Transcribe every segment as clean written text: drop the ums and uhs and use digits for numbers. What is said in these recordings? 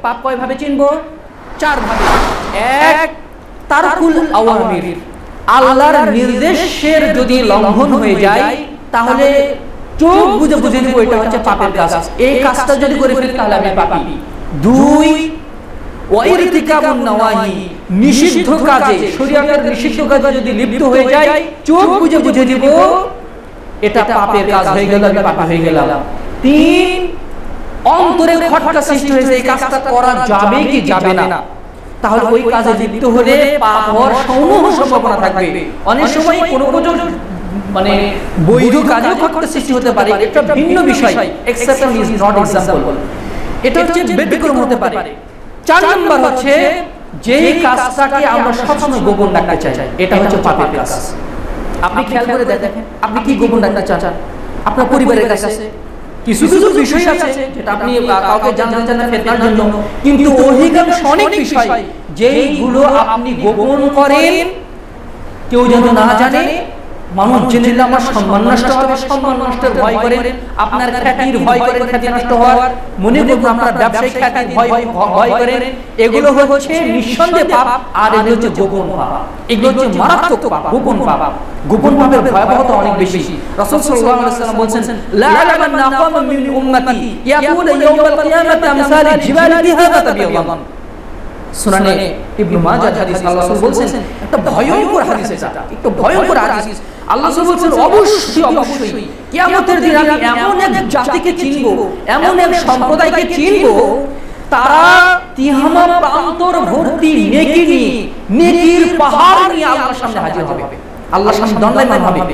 পাপ কয় ভাবে চিনবো? 4 ভাবে। এক, তারকুল আওয়ামির, আল্লাহর নির্দেশের যদি লঙ্ঘন হয়ে যায় তাহলে চোখ বুঝে বুঝে নিব এটা হচ্ছে পাপের কাজ, এই কাজটা যদি করে ফেলি তাহলে আমি পাপী। 2, ওয়াইরতিকাবুন নওয়াহি, নিষিদ্ধ কাজে, শরীয়তের নিষিদ্ধ কাজে যদি লিপ্ত হয়ে যায় চোখ বুঝে বুঝে নিব এটা পাপের কাজ হয়ে গেল, আমি পাপী হয়ে গেলাম। 3, অন্তরে খটকা সৃষ্টি হয়েছে এই কাজটা করা যাবে কি যাবে না, তাহলে ওই কাজে লিপ্ত হলে পাপ হওয়ার সমূহ সম্ভাবনা থাকবে। অনেক সময় কোনো মানে বৈধ কাজেও খটকা সৃষ্টি হতে পারে, এটা ভিন্ন বিষয়, এক্সেপশন ইজ নট এক্সাম্পল, এটা হচ্ছে ব্যতিক্রম হতে পারে। 4 নম্বর হচ্ছে যেই কাজটাকে আমরা সবসময় গোপন রাখতে চাই, এটা হচ্ছে পাপের কাজ। আপনি খেয়াল করে দেখেন, আপনি কি গোপন রাখতে চান আপনার পরিবারের কাছে? কিছু কিছু বিষয় আছে যেটা আপনি কাউকে জানতে চান না ফিতনার জন্য, কিন্তু অধিকাংশ অনেক বিষয় যেইগুলো আপনি গোপন করেন কেউ যেন না জানে, মানুষ জেনে নিলে আমার সম্মান নষ্ট হবে, সম্মান নষ্টের ভয় করেন, আপনার খ্যাতির ভয় করেন, খ্যাতি নষ্ট হওয়ার, মনে করুন আপনার ব্যবসায়িক খ্যাতির ভয় করেন, এগুলো হচ্ছে নিঃসন্দেহে পাপ। আর এগুলো হচ্ছে গোপন পাপ, এগুলো হচ্ছে মারাত্মক পাপ, গোপন পাপ। গোপন পাপের ভয়াবহতা অনেক বেশি। রাসূল সাল্লাল্লাহু আলাইহি ওয়াসাল্লাম বলেন, লা ইয়ালামান্না আকাওয়াম মিন উম্মতি ইয়াকুনা ইয়াওমাল কিয়ামাতি আমসালি জিবালি বিহাযা তাবিয়াদান। সুনানে ইবনে মাজাহ হাদিস আল্লাহ রাসূল বলেন, একটা ভয়ঙ্কর হাদিস, এটা একটু ভয়ঙ্কর হাদিস। আল্লাহ রাসূল বলেন অবশ্যই কিয়ামতের দিন আমি এমন এক জাতিকে চিনব, এমন এক সম্প্রদায়কে চিনব, তারা তিহামা প্রান্তর ভর্তি নেকি নিয়ে, নেকির পাহাড় নিয়ে আল্লাহর সামনে হাজির হবে, আল্লাহর সামনে দণ্ডায়মান হবে।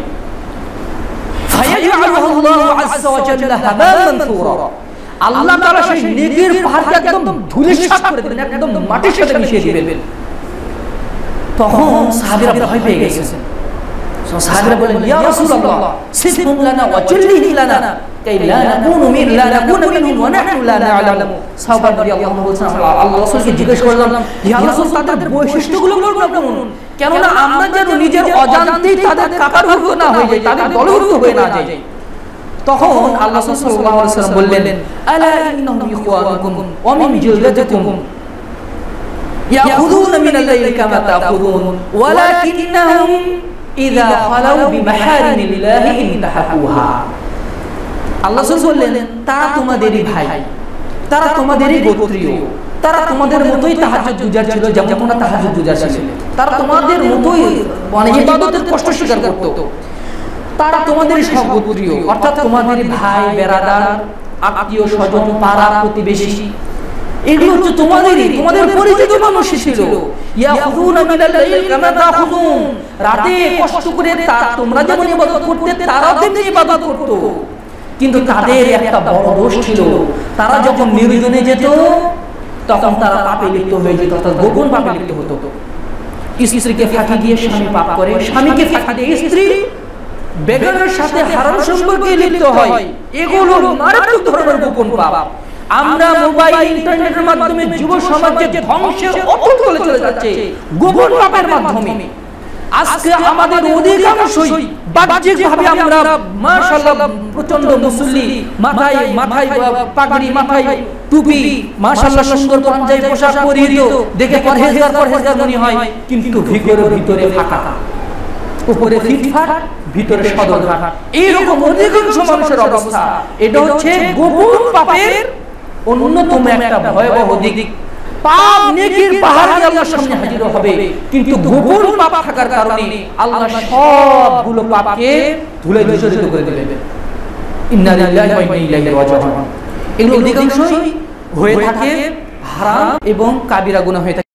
ফায়াজআলুল্লাহু আযজা ওয়া জাল্লা হাবান মানসুরা, আল্লাহ তাআলা সেই নেকির পাহাড়কে একদম ধূলিসাৎ করে দিবেন, একদম মাটির সাথে মিশিয়ে দিবেন। তখন সাহাবীরা ভয় পেয়ে গেছেন। সাহাবীরা বলেন, ইয়া রাসূলুল্লাহ সিফহুম লানা ওয়া জুল্লিহি লানা কাই লা নাকুনু মিনহুম ওয়া নাহনু লা না'লামু। সাহাবা রাদিয়াল্লাহু আনহু বলেন, আল্লাহ রাসূলকে জিজ্ঞেস করলাম, ইয়া রাসূল তাদের বৈশিষ্ট্যগুলো বলুন, কেননা আমরা যেন নিজের অজান্তেই তাদের কাতারভুক্ত না হয়ে যাই, তাদের দলভুক্ত হয়ে না যাই। তখন আল্লাহ সাল্লাল্লাহু আলাইহি ওয়াসাল্লাম বললেন, আলা ইন্নাহুম ইখওয়ানুকুম ওয়া মিন জিলদাতিকুম ইয়াখুযুনা মিনাল লাইলি কামা তাখুযুন ওয়ালাকিন্নাহুম ইযা খালাউ বিমাহারিমিল্লাহি ইনতাহাকুহা। আল্লাহ বললেন, তারা তোমাদেরই ভাই, তারা তোমাদেরই গোত্রীয়, তারা তোমাদের মতোই তাহাজ্জুদ গুজার ছিল, যেমন তোমরা তাহাজ্জুদ গুজার ছিলে, তারা তোমাদের মতোই মানে ইবাদতের কষ্ট স্বীকার করত, তারা তোমাদেরই সহগোত্রীয়, অর্থাৎ তোমাদেরই ভাই, বেরাদার, আত্মীয় স্বজন, পাড়া প্রতিবেশী, এগুলো হচ্ছে তোমাদেরই, তোমাদের পরিচিত মানুষ ছিল। ইয়াখুযুনা মিনাল লাইলি কামা তাখুযুন, রাতে কষ্ট করে তোমরা যেমন ইবাদত করতে তারাও তেমনি ইবাদত করত, কিন্তু তাদের একটা বড় দোষ ছিল, তারা যখন নির্জনে যেত তখন তারা পাপে লিপ্ত হয়ে যেত, অর্থাৎ গোপন পাপে লিপ্ত হতো। স্ত্রীকে ফাঁকি দিয়ে স্বামী পাপ করে, স্বামীকে ফাঁকি দিয়ে স্ত্রী বেগারের সাথে হারাম সম্পর্কে লিপ্ত হয়, এগুলো মারাত্মক ধরনের গোপন পাপ। আমরা মোবাইল ইন্টারনেটের মাধ্যমে যুব সমাজের ধ্বংসের অটল তলে চলে যাচ্ছে গোপন পাপের মাধ্যমে। আজকে আমাদের অধিকাংশই বাহ্যিকভাবে আমরা মাশাআল্লাহ প্রচন্ড মুসল্লি, মাথায় পাগড়ি, মাথায় টুপি, মাশাআল্লাহ সুন্দর পাঞ্জাবি পোশাক পরিহিত, দেখে পরহেজগার মনে হয়, কিন্তু ভিতরে ফাঁকা, উপরে ফিটফাট, ভিতরে সদরঘাট, এইরকম অধিকাংশ মানুষের অবস্থা। এটা হচ্ছে গোপন পাপের অন্যতম একটা ভয়াবহ দিক। পাপ নেকির পাহাড় আল্লাহর সামনে হাজির হবে, কিন্তু গোপন পাপ থাকার কারণে আল্লাহ সবগুলো পাপকে ধুলে ধূসরিত করে দেবেন। ইন্না লিল্লাহি ওয়া ইন্না ইলাইহি রাজিউন। এগুলো অধিকাংশই হয়ে থাকে হারাম এবং কাবিরা গুনাহ হয়ে থাকে।